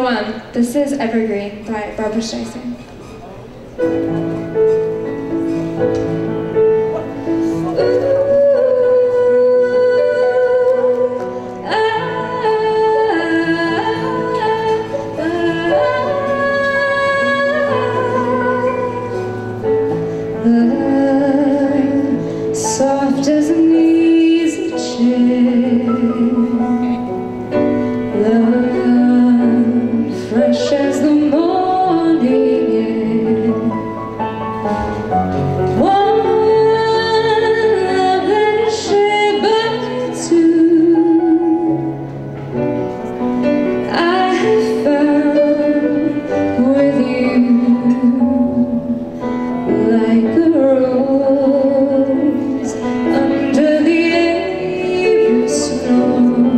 This is Evergreen by Barbara Streisand. Soft as an easy chair, love fresh as the morning air, one love that is shared by two. I have found with you like a rose under the April snow.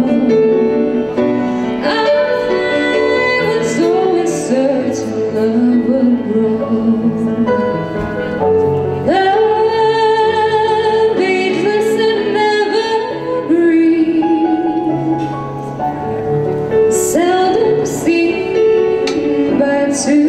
I was always certain love would grow. Love ageless and evergreen, seldom seen by two.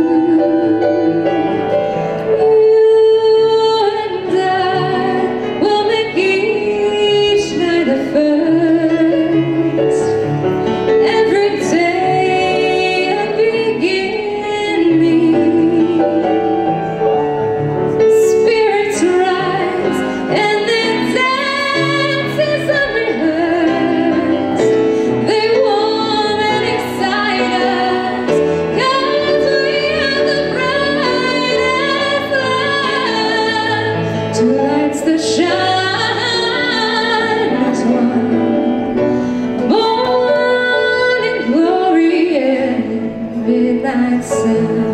The shine as one, born in glory and midnight sun.